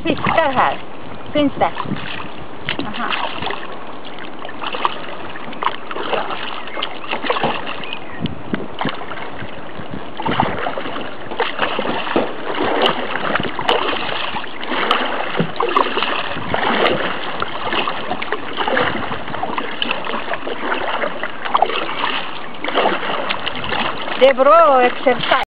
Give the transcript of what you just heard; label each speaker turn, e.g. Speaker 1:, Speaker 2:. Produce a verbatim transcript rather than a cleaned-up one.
Speaker 1: fiskar här. Finns det? Aha. Det är bra exercis.